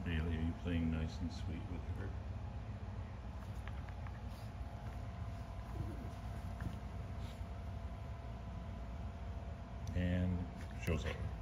Bailey, are you playing nice and sweet with her? And shows up.